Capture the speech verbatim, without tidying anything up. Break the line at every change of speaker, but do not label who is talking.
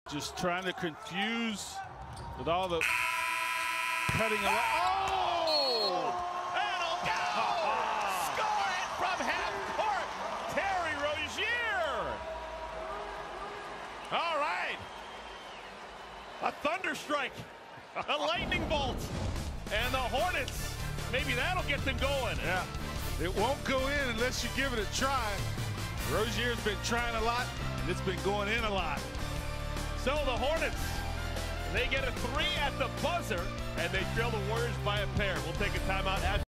Just trying to confuse with all the cutting away. Oh!
That'll go! Score it from half court! Terry Rozier! All right. A thunder strike. A lightning bolt. And the Hornets, maybe that'll get them going.
Yeah. It won't go in unless you give it a try. Rozier's been trying a lot, and it's been going in a lot.
So the Hornets, they get a three at the buzzer, and they trail the Warriors by a pair. We'll take a timeout.